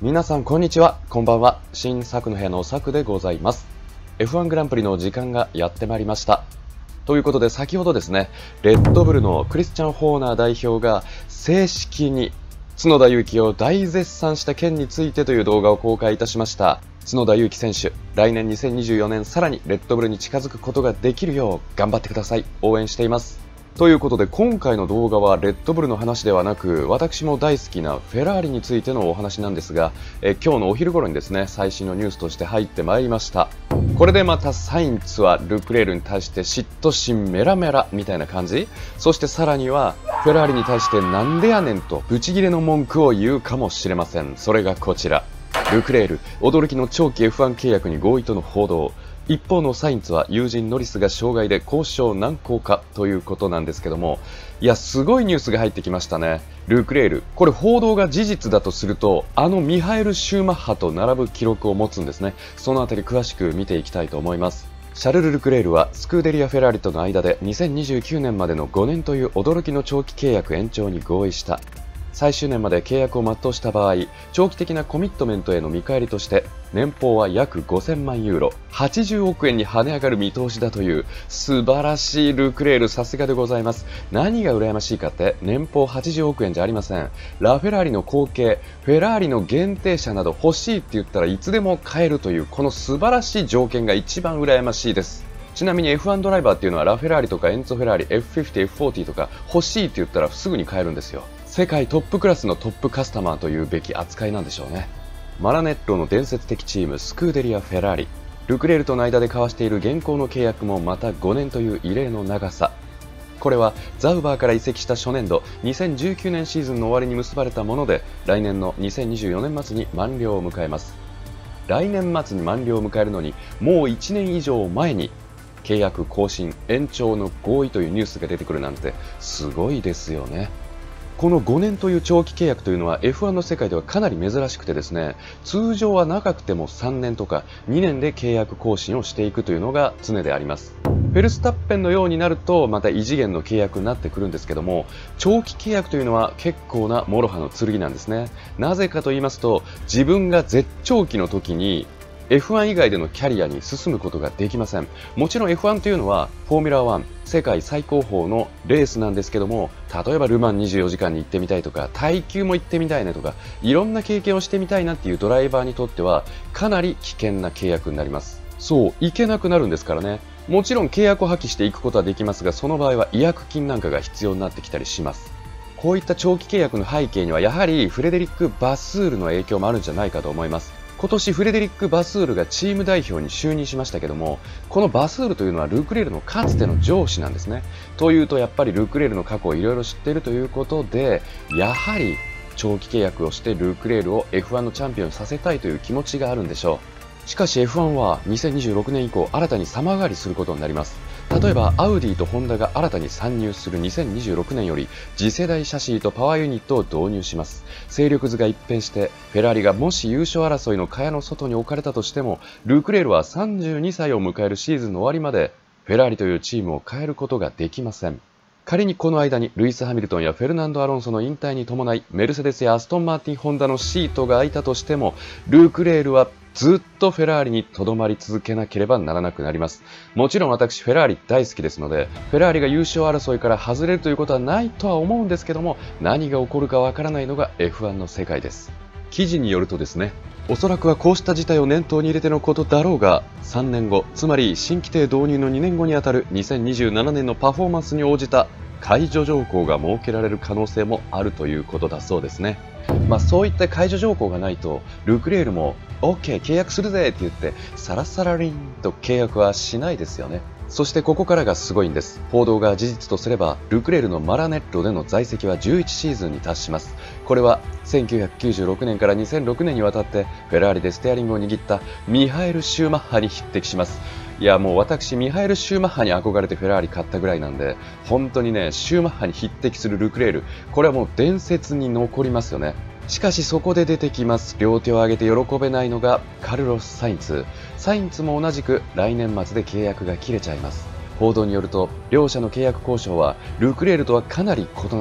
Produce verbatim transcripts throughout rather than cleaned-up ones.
皆さんこんにちは、こんばんは。新作の部屋の作でございます。エフワン グランプリの時間がやってまいりました。ということで先ほどですね、レッドブルのクリスチャン・ホーナー代表が正式に角田裕毅を大絶賛した件についてという動画を公開いたしました。角田裕毅選手、来年にせんにじゅうよねんさらにレッドブルに近づくことができるよう頑張ってください。応援しています。ということで今回の動画はレッドブルの話ではなく、私も大好きなフェラーリについてのお話なんですが、え今日のお昼頃にですね、最新のニュースとして入ってまいりました。これでまたサインツはルクレールに対して嫉妬心メラメラみたいな感じ、そしてさらにはフェラーリに対してなんでやねんとブチギレの文句を言うかもしれません。それがこちら、ルクレール驚きの長期 エフワン 契約に合意との報道。一方のサインツは友人ノリスが障害で交渉難航かということなんですけども、いやすごいニュースが入ってきましたね。ルクレール、これ報道が事実だとすると、あのミハエル・シューマッハと並ぶ記録を持つんですね。そのあたり詳しく見ていきたいと思います。シャルル・ルクレールはスクーデリア・フェラーリとの間でにせんにじゅうきゅうねんまでのごねんという驚きの長期契約延長に合意した。最終年まで契約を全うした場合、長期的なコミットメントへの見返りとして年俸は約ごせんまんユーロ、はちじゅうおくえんに跳ね上がる見通しだという素晴らしいルクレール、さすがでございます。何が羨ましいかって、年俸はちじゅうおくえんじゃありません。ラフェラーリの後継、フェラーリの限定車など欲しいって言ったらいつでも買えるというこの素晴らしい条件が一番羨ましいです。ちなみに エフワン ドライバーっていうのはラフェラーリとかエンツォ・フェラーリ エフフィフティ、エフフォーティー とか欲しいって言ったらすぐに買えるんですよ。世界トップクラスのトップカスタマーというべき扱いなんでしょうね。マラネッロの伝説的チームスクーデリア・フェラーリ、ルクレールとの間で交わしている現行の契約もまたごねんという異例の長さ。これはザウバーから移籍した初年度にせんじゅうきゅうねんシーズンの終わりに結ばれたもので、来年のにせんにじゅうよねん末に満了を迎えます。来年末に満了を迎えるのにもういちねん以上前に契約更新延長の合意というニュースが出てくるなんてすごいですよね。このごねんという長期契約というのは エフワン の世界ではかなり珍しくてですね、通常は長くてもさんねんとかにねんで契約更新をしていくというのが常であります。フェルスタッペンのようになるとまた異次元の契約になってくるんですけども、長期契約というのは結構な諸刃の剣なんですね。なぜかと言いますと、自分が絶頂期の時にエフワン 以外でのキャリアに進むことができません。もちろん エフワン というのはフォーミュラワン、世界最高峰のレースなんですけども、例えばルマンにじゅうよじかんに行ってみたいとか、耐久も行ってみたいねとか、いろんな経験をしてみたいなっていうドライバーにとってはかなり危険な契約になります。そう、行けなくなるんですからね。もちろん契約を破棄していくことはできますが、その場合は違約金なんかが必要になってきたりします。こういった長期契約の背景にはやはりフレデリック・バスールの影響もあるんじゃないかと思います。今年フレデリック・バスールがチーム代表に就任しましたけども、このバスールというのはルクレールのかつての上司なんですね。というとやっぱりルクレールの過去をいろいろ知っているということで、やはり長期契約をしてルクレールを エフワン のチャンピオンにさせたいという気持ちがあるんでしょう。しかし エフワン はにせんにじゅうろくねん以降新たに様変わりすることになります。例えばアウディとホンダが新たに参入するにせんにじゅうろくねんより次世代シャシーとパワーユニットを導入します。勢力図が一変してフェラーリがもし優勝争いの蚊帳の外に置かれたとしても、ルクレールはさんじゅうにさいを迎えるシーズンの終わりまでフェラーリというチームを変えることができません。仮にこの間にルイス・ハミルトンやフェルナンド・アロンソの引退に伴いメルセデスやアストン・マーティン・ホンダのシートが空いたとしても、ルクレールはずっとフェラーリにとどまり続けなければならなくなります。もちろん私フェラーリ大好きですので、フェラーリが優勝争いから外れるということはないとは思うんですけども、何が起こるかわからないのが エフワン の世界です。記事によるとですね、おそらくはこうした事態を念頭に入れてのことだろうが、さんねんご、つまり新規定導入のにねんごにあたるにせんにじゅうななねんのパフォーマンスに応じた解除条項が設けられる可能性もあるということだそうですね。まあそういった解除条項がないとルクレールも OK 契約するぜって言ってサラサラリンと契約はしないですよね。そしてここからがすごいんです。報道が事実とすればルクレールのマラネッロでの在籍はじゅういちシーズンに達します。これはせんきゅうひゃくきゅうじゅうろくねんからにせんろくねんにわたってフェラーリでステアリングを握ったミハエル・シューマッハに匹敵します。いやもう私ミハエル・シューマッハに憧れてフェラーリ買ったぐらいなんで、本当にねシューマッハに匹敵するルクレール、これはもう伝説に残りますよね。しかしそこで出てきます。両手を挙げて喜べないのがカルロス・サインツ。サインツも同じく来年末で契約が切れちゃいます。報道によると両者の契約交渉はルクレールとはかなり異なり、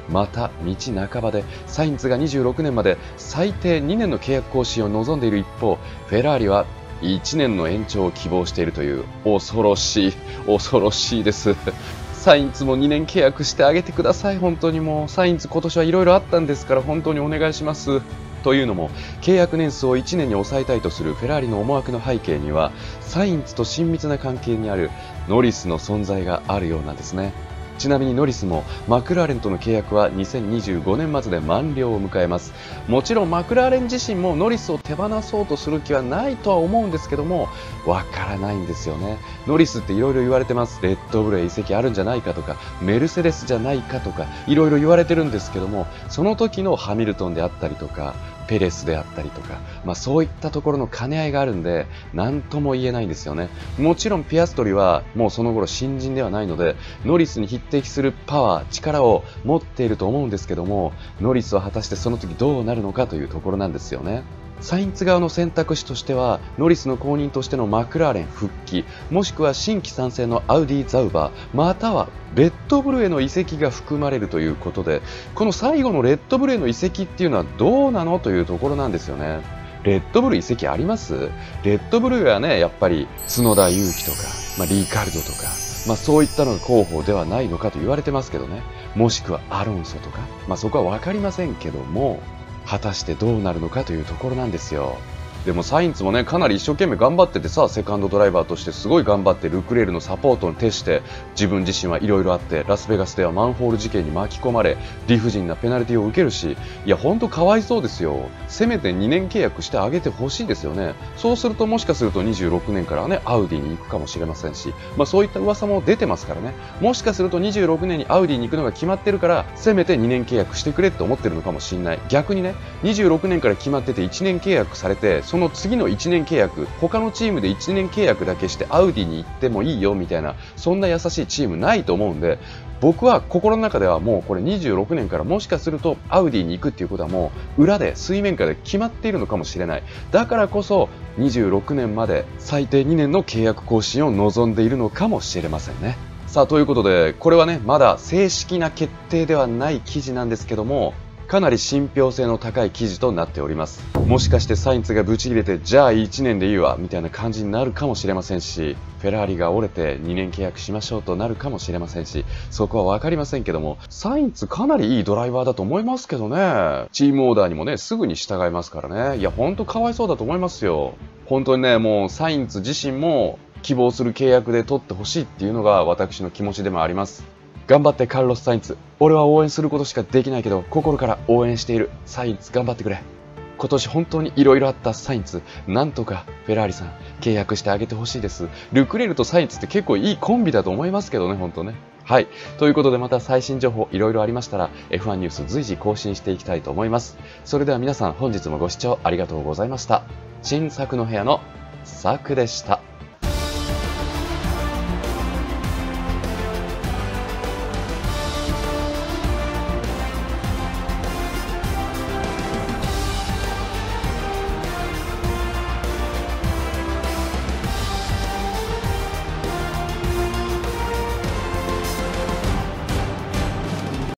また道半ばでサインツがにじゅうろくねんまで最低にねんの契約更新を望んでいる一方、フェラーリはいちねんの延長を希望しているという、恐ろしい恐ろしいです。サインツもにねん契約してあげてください。本当にもうサインツ今年はいろいろあったんですから、本当にお願いします。というのも、契約年数をいちねんに抑えたいとするフェラーリの思惑の背景には、サインツと親密な関係にあるノリスの存在があるようなんですね。ちなみにノリスもマクラーレンとの契約はにせんにじゅうごねん末で満了を迎えます。もちろんマクラーレン自身もノリスを手放そうとする気はないとは思うんですけども、わからないんですよね。ノリスっていろいろ言われてます。レッドブルへ移籍あるんじゃないかとか、メルセデスじゃないかとか、いろいろ言われてるんですけども、その時のハミルトンであったりとか、ペレスであったりとか、まあ、そういったところの兼ね合いがあるんで、何とも言えないんですよね。もちろんピアストリはもうその頃新人ではないので、ノリスに匹敵するパワー、力を持っていると思うんですけども、ノリスは果たしてその時どうなるのかというところなんですよね。サインツ側の選択肢としては、ノリスの後任としてのマクラーレン復帰、もしくは新規参戦のアウディ・ザウバー、またはレッドブルへの移籍が含まれるということで、この最後のレッドブルへの移籍っていうのはどうなのというところなんですよね。レッドブル移籍あります？レッドブルはね、やっぱり角田裕樹とか、まあ、リカルドとか、まあ、そういったのが候補ではないのかと言われてますけどね。もしくはアロンソとか、まあ、そこは分かりませんけども、果たしてどうなるのかというところなんですよ。でもサインツもね、かなり一生懸命頑張っててさ、セカンドドライバーとしてすごい頑張ってルクレールのサポートに徹して、自分自身はいろいろあって、ラスベガスではマンホール事件に巻き込まれ、理不尽なペナルティを受けるし、いやほんとかわいそうですよ。せめてにねん契約してあげてほしいですよね。そうするともしかするとにじゅうろくねんからはね、アウディに行くかもしれませんし、まあそういった噂も出てますからね。もしかするとにじゅうろくねんにアウディに行くのが決まってるから、せめてにねん契約してくれって思ってるのかもしれない。逆にね、にじゅうろくねんから決まってていちねん契約されて、その次のいちねん契約、他のチームでいちねん契約だけしてアウディに行ってもいいよみたいな、そんな優しいチームないと思うんで、僕は心の中ではもうこれにじゅうろくねんからもしかするとアウディに行くっていうことはもう裏で水面下で決まっているのかもしれない。だからこそにじゅうろくねんまで最低にねんの契約更新を望んでいるのかもしれませんね。さあということで、これはねまだ正式な決定ではない記事なんですけども、かなり信憑性の高い記事となっております。もしかしてサインツがブチ切れて、じゃあいちねんでいいわみたいな感じになるかもしれませんし、フェラーリが折れてにねん契約しましょうとなるかもしれませんし、そこは分かりませんけども、サインツかなりいいドライバーだと思いますけどね。チームオーダーにもねすぐに従いますからね。いやほんとかわいそうだと思いますよ。本当にね、もうサインツ自身も希望する契約で取ってほしいっていうのが私の気持ちでもあります。頑張ってカルロス・サインツ。俺は応援することしかできないけど、心から応援している。サインツ頑張ってくれ。今年本当に色々あったサインツ。なんとかフェラーリさん、契約してあげてほしいです。ルクレールとサインツって結構いいコンビだと思いますけどね、本当ね。はい。ということでまた最新情報いろいろありましたら エフワン ニュース随時更新していきたいと思います。それでは皆さん本日もご視聴ありがとうございました。新作の部屋のサクでした。